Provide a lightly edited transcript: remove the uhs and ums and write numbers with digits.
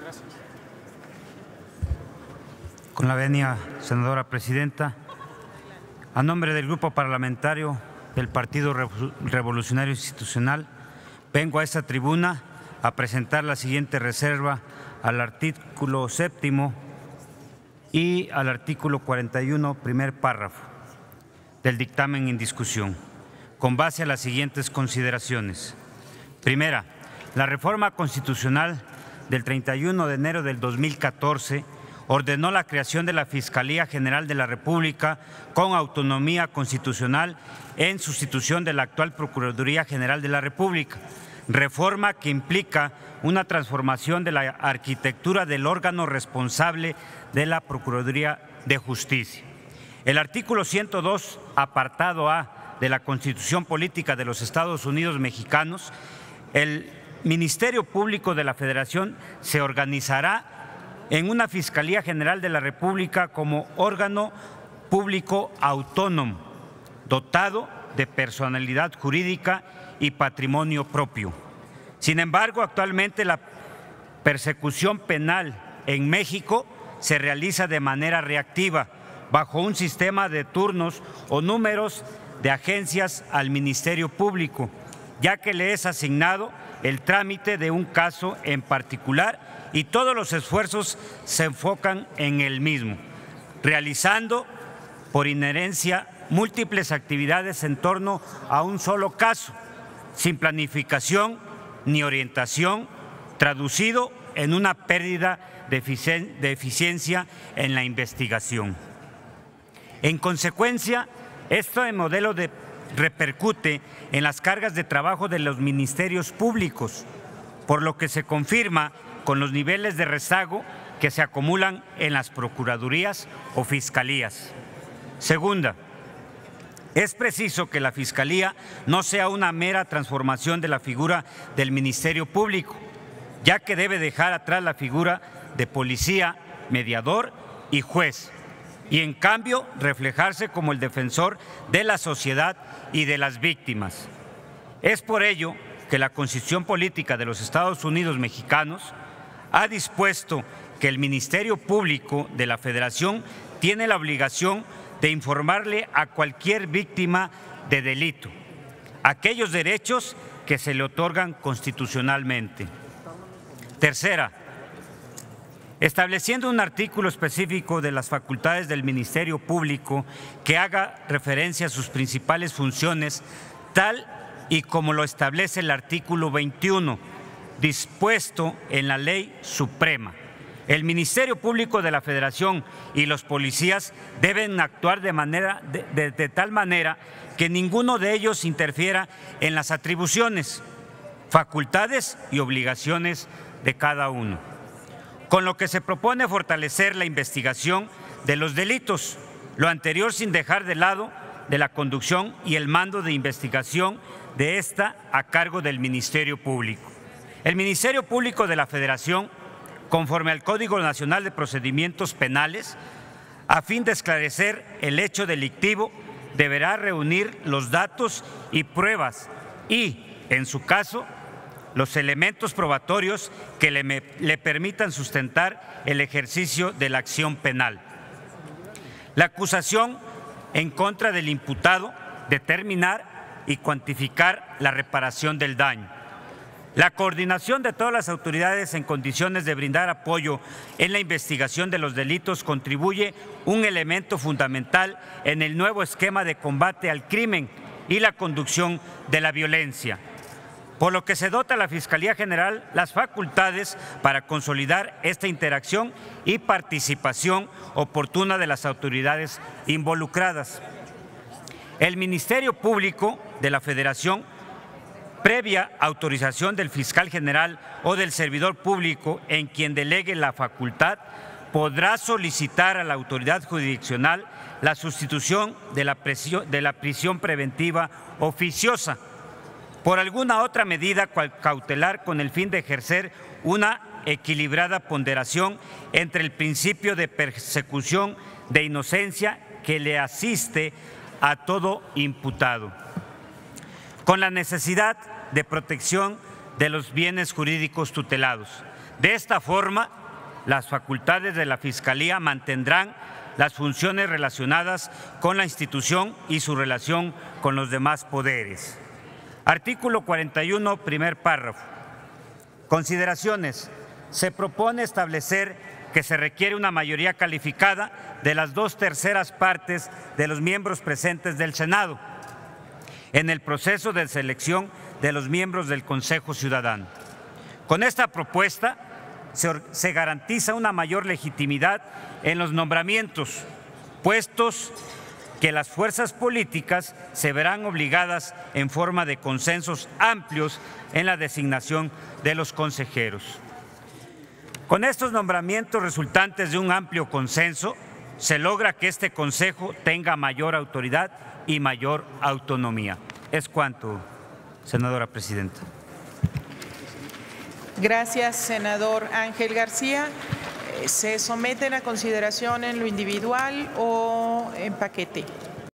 Gracias. Con la venia, senadora presidenta, a nombre del Grupo Parlamentario del Partido Revolucionario Institucional, vengo a esta tribuna a presentar la siguiente reserva al artículo 7º y al artículo 41, primer párrafo del dictamen en discusión, con base a las siguientes consideraciones. Primera, la reforma constitucional del 31 de enero del 2014 ordenó la creación de la Fiscalía General de la República con autonomía constitucional en sustitución de la actual Procuraduría General de la República, reforma que implica una transformación de la arquitectura del órgano responsable de la Procuraduría de Justicia. El artículo 102, apartado A de la Constitución Política de los Estados Unidos Mexicanos, el Ministerio Público de la Federación se organizará en una Fiscalía General de la República como órgano público autónomo, dotado de personalidad jurídica y patrimonio propio. Sin embargo, actualmente la persecución penal en México se realiza de manera reactiva, bajo un sistema de turnos o números de agencias al Ministerio Público, ya que le es asignado el trámite de un caso en particular y todos los esfuerzos se enfocan en el mismo, realizando por inherencia múltiples actividades en torno a un solo caso, sin planificación ni orientación, traducido en una pérdida de eficiencia en la investigación. En consecuencia, este modelo repercute en las cargas de trabajo de los ministerios públicos, por lo que se confirma con los niveles de rezago que se acumulan en las procuradurías o fiscalías. Segunda, es preciso que la Fiscalía no sea una mera transformación de la figura del Ministerio Público, ya que debe dejar atrás la figura de policía, mediador y juez, y en cambio reflejarse como el defensor de la sociedad y de las víctimas. Es por ello que la Constitución Política de los Estados Unidos Mexicanos ha dispuesto que el Ministerio Público de la Federación tiene la obligación de informarle a cualquier víctima de delito aquellos derechos que se le otorgan constitucionalmente. Tercera, estableciendo un artículo específico de las facultades del Ministerio Público que haga referencia a sus principales funciones, tal y como lo establece el artículo 21, dispuesto en la Ley Suprema. El Ministerio Público de la Federación y los policías deben actuar de tal manera que ninguno de ellos interfiera en las atribuciones, facultades y obligaciones de cada uno, con lo que se propone fortalecer la investigación de los delitos, lo anterior sin dejar de lado de la conducción y el mando de investigación de esta a cargo del Ministerio Público. El Ministerio Público de la Federación, conforme al Código Nacional de Procedimientos Penales, a fin de esclarecer el hecho delictivo, deberá reunir los datos y pruebas y, en su caso, los elementos probatorios que le permitan sustentar el ejercicio de la acción penal. La acusación en contra del imputado, determinar y cuantificar la reparación del daño. La coordinación de todas las autoridades en condiciones de brindar apoyo en la investigación de los delitos contribuye un elemento fundamental en el nuevo esquema de combate al crimen y la conducción de la violencia, por lo que se dota a la Fiscalía General las facultades para consolidar esta interacción y participación oportuna de las autoridades involucradas. El Ministerio Público de la Federación, previa autorización del fiscal general o del servidor público en quien delegue la facultad, podrá solicitar a la autoridad jurisdiccional la sustitución de la prisión preventiva oficiosa por alguna otra medida cautelar con el fin de ejercer una equilibrada ponderación entre el principio de persecución de inocencia que le asiste a todo imputado, con la necesidad de protección de los bienes jurídicos tutelados. De esta forma, las facultades de la Fiscalía mantendrán las funciones relacionadas con la institución y su relación con los demás poderes. Artículo 41, primer párrafo. Consideraciones. Se propone establecer que se requiere una mayoría calificada de las 2/3 partes de los miembros presentes del Senado en el proceso de selección de los miembros del Consejo Ciudadano. Con esta propuesta se garantiza una mayor legitimidad en los nombramientos, puestos que las fuerzas políticas se verán obligadas en forma de consensos amplios en la designación de los consejeros. Con estos nombramientos resultantes de un amplio consenso, se logra que este Consejo tenga mayor autoridad y mayor autonomía. Es cuanto, senadora presidenta. Gracias, senador Ángel García. ¿Se someten a consideración en lo individual o en paquete?